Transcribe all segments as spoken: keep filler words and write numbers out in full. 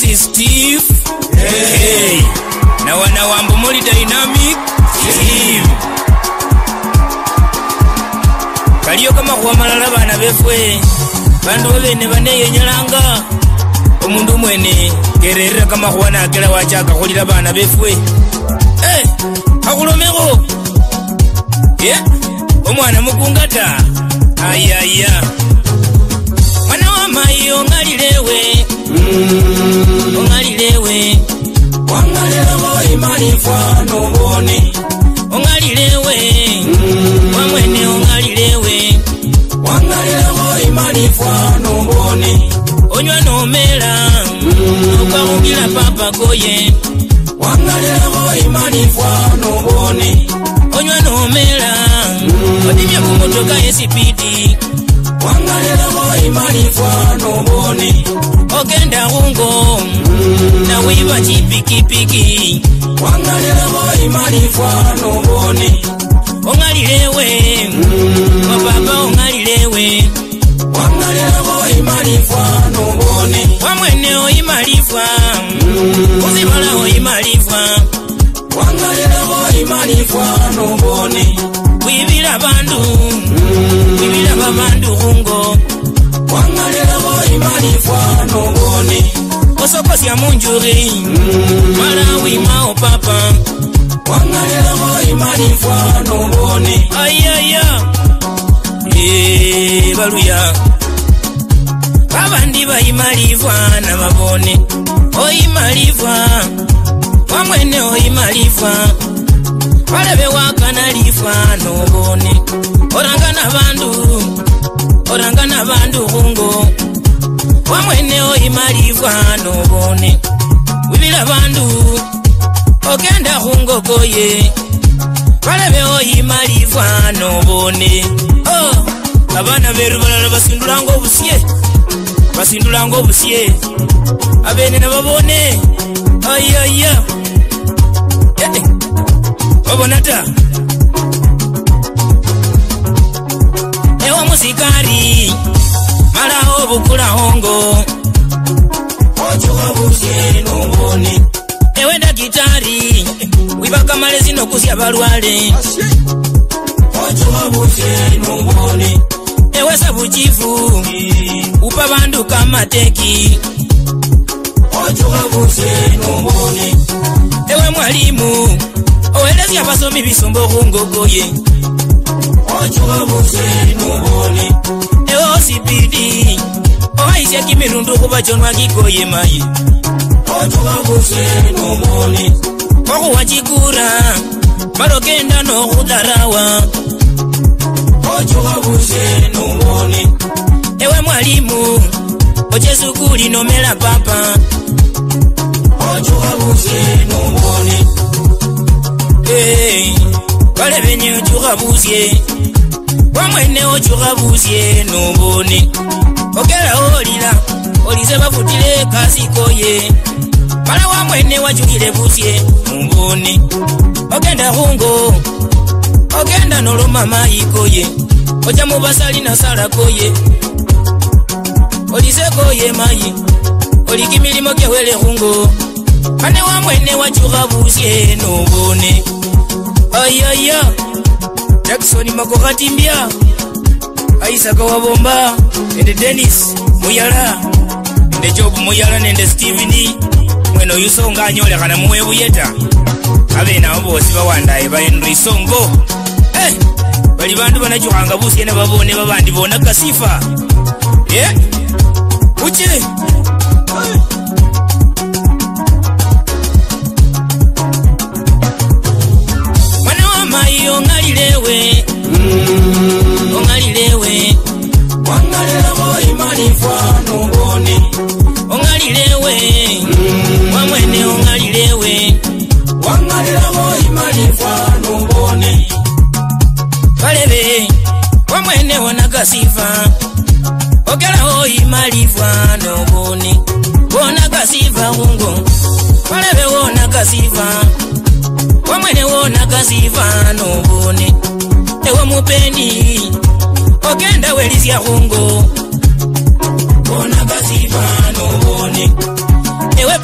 This is Steve. Hey. Hey. Na wana wambo moli dynamic team. Kaliyo kama kuwa malala bana befwe. Bandu wabene baneye nyalanga. Omundu mwene gerera kama kuwa na akela wachaka kulila bana befwe. Eh, hakulomeko. Yeah. Omwana mukungata. Ayaya. Mwana wa mayi ongalilewe. Mm. Ongalilewe. Wangalewe Lifwa nobone. Ongalilewe. Mm. Wamwene ongalilewe. Wangalewe Lifwa nobone. Onywa nomela. Mm. Ukahungila papa koye. Wangalewe Lifwa nobone. Onywa nomela. Mm. Odimya kumotoka esipidi. Wangalewe Lifwa nobone. Ogenda hungo. Mm. Na wiba chipikipiki. Wangalewe Lifwa nobone. Ongalilewe. Mm. Wababa ongalilewe. Wangalewe Lifwa nobone. Wamwene oima Lifwa. Mm. Uzimala oima Lifwa. Wangalewe Lifwa nobone. Wibila bandu. Mm. Wibila babandu hungo. Wangalewe Lifwa nobone. Osokosi ya munjuri. Mm. Mala wima o papa. Wangalewe Lifwa nobone. Ayaya. Eee baluya. Babandi baima Lifwa na babone. Oima Lifwa. Wamwene oima Lifwa. Walebe wakana Lifwa nobone. Orangana bandu. Orangana bandu hungo. Wamwene oima Lifwa nobone. Wibila bandu. Ogenda hungo koye. Walebe oima Lifwa nobone. Oh, abana beru balala basindulango obusiye. Basindulango obusiye. Abene na babone. Ayaya. Eh. Babonata. Ewa musikari. Mala obukula hongo. Ocho wabusiye nobone. Ewe dakitari. Wibaka malezi no kusia balwale. Ocho wabusiye nobone. Ewe sabuchifu. Upa bandu kama teki. Ocho wabusiye nobone. Ewe mwalimu. Owelezi abasomi bisombo hungo koye. Ocho wabusiye nobone. Ewe osipidi. Ohaisya kimirundu kubachonwa kikoye mayi. Ocho wabusiye nobone. Oku wachikura. Marokenda no kudarawa. Ocho wabusiye nobone. Ewe mwalimu. Oche sukuli nomela papa. Ocho wabusiye nobone. Hey, wale benye ochuka busye. Wamwene ochuka busye nobone. Ogera olila. Olize bafutile kasi koye. Mala wamwene wachukile busye nobone. Ogenda hungo. Ogenda nolo mama ikoye. Oja mubasali na sala koye. Olize koye mayi. Olikimilimo kewele hungo. Kane wamwene wachuka busye nobone. Ayaya. Jackson makokati mbia. Aisaka wabomba. Nende Dennis Muyala. Nende Job Muyala nende Steveni. Mweno yusonga nyole kana mwebu yeta. Abe na obosi bawanda eba Henry Songo. Eh, bali bandu banachuka busye na babone babandi bona kasifa. Eh? Uche. Hey. Ongalilewe. Mm. Ongalilewe. Wangalewe Lifwa nobone. Ongalilewe. Mm. Wamwene ongalilewe. Wangalewe Lifwa nobone. Walebe. Wamwene wanakasifa. Ogela oima Lifwa nobone. Wanakasifa hungo. Walebe wanakasifa. Wamwene wona kasifa nobone. Ewe mupeni. Ogenda welizya hungo. Wona kasifa nobone. Ewe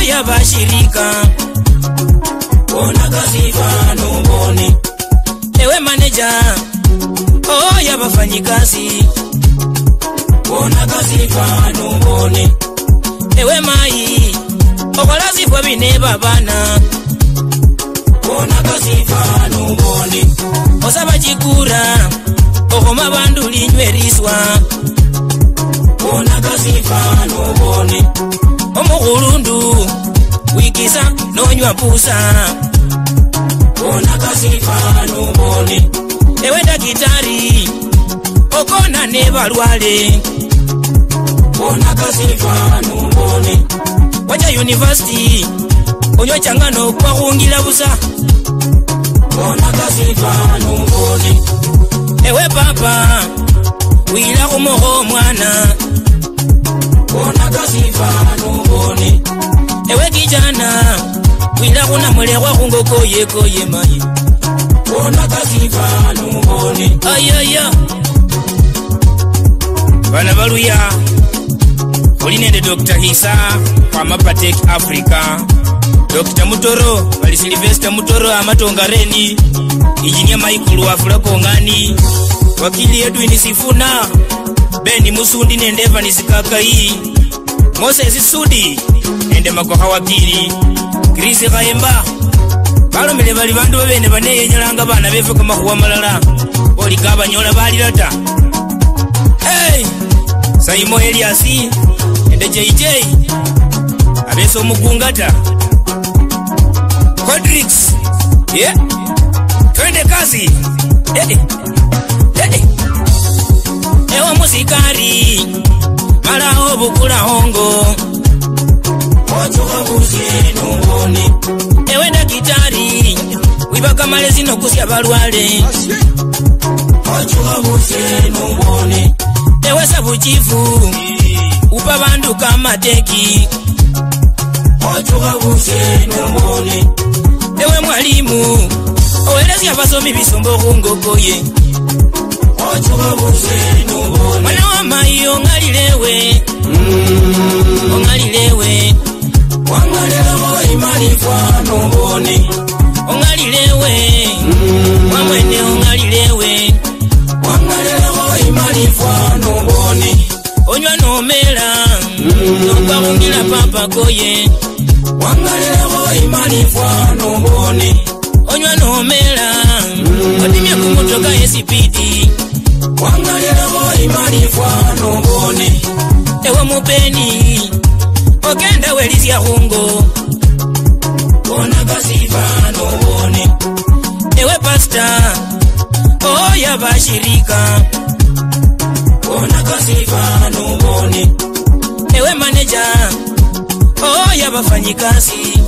ya bashirika ona kasifa nubone. Ewe manager oh ya bafanyikazi ona kasifa nubone. Ewe mai okolazifwa bine babana ona kasifa nubone. Osaba chikura okoma bandu linyweriswa ona kasifa nubone. Omughulundu wikisa nonywa pusa ona kasifa nubone. Ewe dakitari okona ne balwale ona kasifa nubone. Wacha university onyo changano kwa kuungila busa ona kasifa nubone. Ewe papa wila kumoho mwana ona kasifa nubone. Ewe kijana wila kuna mulekwa kungoko yeko yemayi ona kasifa nubone. Ayaya bana baluya olinende Doctor Hisa Khoima Patek Africa, Doctor Mutoro bali Sylvester Mutoro amatongareni, Engineer Michael wafula kongani, wakili Edwin Sifuna, Beni Musundi nende Evan Sikakai, Moses Sudi nende Makoha wakili, Chris Kayemba balo mele bali bandu bene bane nyalanga bana befe kama kuwa malala oli kaba nyola bali lata. Hey Saimo Eliasi nende J J abeso mugungata Quadrix yeah twende kazi. Eh eh ewa musikari mala obukula hongo ochoka kusino ngoni. Ewe dakitari wibaka malezi no kusya balwale ochoka kusino ngoni. Ewe sabuchifu upa bandu kama teki ochoka kusino ngoni. Ewe mwalimu owelezi abasomi bisombo kungokoye ochoka kusino ngoni. Mwana wa mayi ongalilewe mm. ongalilewe wangalewe imani kwa nubone ongalilewe mm. wamwene ongalilewe wangalewe imani kwa nubone. Onywa nomela mm. nokawungila papa koye wangalewe imani kwa nubone. Onywa nomela mm. otimye kumutoka esipidi wangalewe imani kwa nubone. Ewe mupeni ogenda welizya hungo ona kasifa nubone. Ewe pasta oh ya bashirika ona kasifa nubone. Ewe manager oh ya bafanyikazi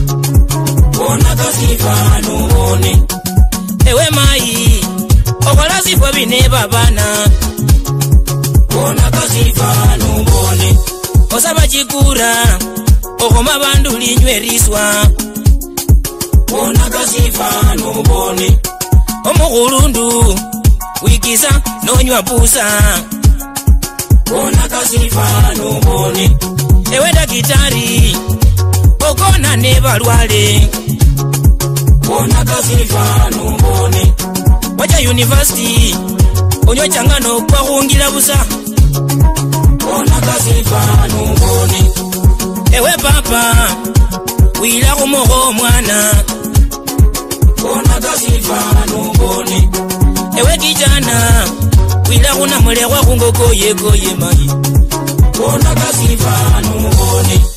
ona kasifa nubone. Ewe mai okolazifwa bine babana ona kasifa nubone. Osaba chikura okoma bandu linyweriswa ona kasifa nubone. Omughulundu wikisa nonywa pusa ona kasifa nubone. Ewe dakitari okona ne balwale ona kasifa nubone. Wacha university onyo changano kwa kuungila busa ona kasifa nubone. Ewe papa wila kumoho mwana ona kasifa nubone. Ewe kijana wila kuna mulekwa kungoko yeko yemayi ona kasifa nubone.